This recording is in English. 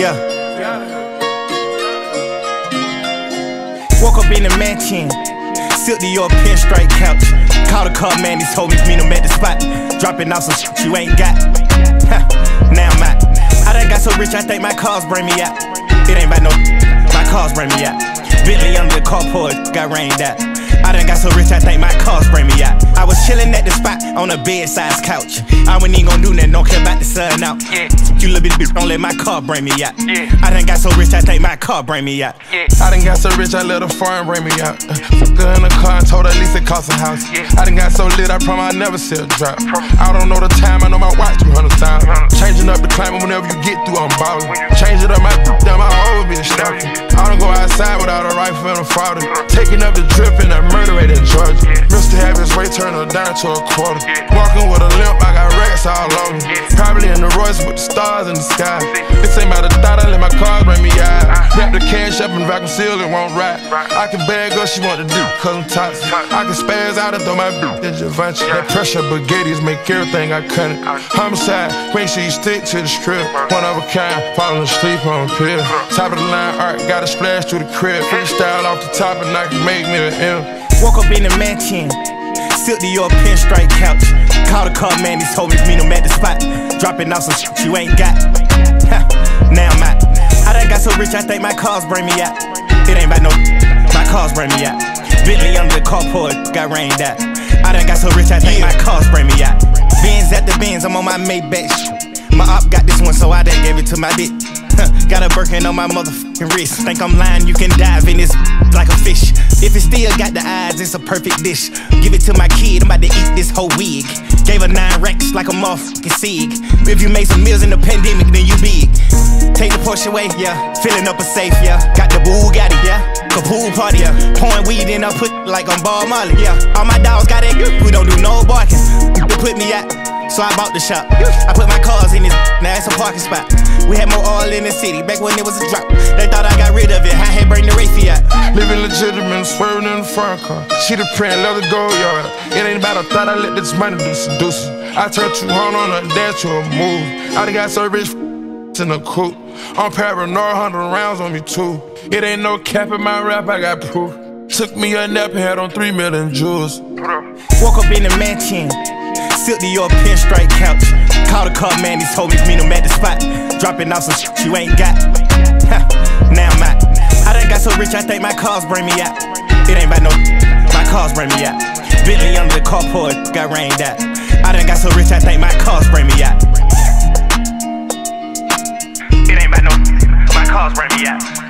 Yeah. Woke up in the mansion, silk to your pinstripe couch. Called a car man, he told me to meet him at the spot. Dropping off some shit you ain't got. Now I'm out. I done got so rich, I think my cars bring me out. It ain't about no, my cars bring me out. Bentley under the carport, got rained out. I done got so rich, I think my cars bring me out. I was chillin' at the spot on a bed-size couch. I wasn't even gon' do nothing, don't care about the sun out. You little bitch, don't let my car bring me out. I done got so rich, I think my car bring me out. I done got so rich, I let a foreign bring me out. Fucked her in the car and told her at least it cost a house. I done got so lit, I promise I never see a drop. I don't know the time, I know my watch 200,000. Changing up the climate whenever you get through, I'm ballin'. Change it up, my down my whole bitch stalking. I don't go outside without a rifle and a father. Taking up the drip and that murder rate in Georgia. Mr. Have his way turn her down to a quarter. Walking with a limp, I got records all over. Probably in the Royce with the stars in the sky. This ain't about a thought, I let my cars bring me out. Wrap the cash up and vacuum seal it won't ride. I can bag up, she want to do, cause I'm toxic. I can spaz out and throw my boot in Givenchy. That pressure baguettes make everything I cut it. Homicide, make sure you stick to the strip. One of a kind, falling asleep on a pill. Top of the line art, got a splash through the crib. Freestyle off the top and I can make me an M. Woke up in the mansion, silk to your pinstripe couch. Called a car man, he told me to meet him at the spot. Dropping off some shit you ain't got. Now I'm out. I done got so rich, I think my cars bring me out. It ain't about no, my cars bring me out. Bentley under the carport, got rained out. I done got so rich, I think my cars bring me out. Benz at the Benz, I'm on my Maybach. My op got this one, so I done gave it to my dick. Got a Birkin on my motherfucking wrist. Think I'm lying, you can dive in this like a fish. If it still got the eyes, it's a perfect dish. Give it to my kid, I'm about to eat this whole wig. Gave her 9 racks like a motherfucking Sig. If you made some meals in the pandemic, then you big. Take the Porsche away, yeah. Filling up a safe, yeah. Got the Bugatti, yeah. The pool party, yeah. Pouring weed in, I put like on Bob Marley, yeah. All my dogs got that good, we don't do no barking. They put me out, so I bought the shop. I put my cars in this, now it's a parking spot. We had more oil in the city, back when it was a drop. They thought I got rid of it, I had bring the Wraithie out. Living legitimate, swerving in the front car. She the print, leather gold yard. It ain't about a thought, I let this money do seduce. I turned 200 on her dance to a move. I done got so rich in the coupe. I'm paranoid, 100 rounds on me too. It ain't no cap in my rap, I got proof. Took me a nap and had on 3 million jewels. Woke up in the mansion, silk to your pinstripe couch. Called a car man, he told me to meet him at the spot. Dropping off some shit you ain't got. Now I'm out. I done got so rich, I think my cars bring me out. It ain't about no, my cars bring me out. Bentley under the carport, got rained out. I done got so rich, I think my cars bring me out. It ain't about no, my cars bring me out.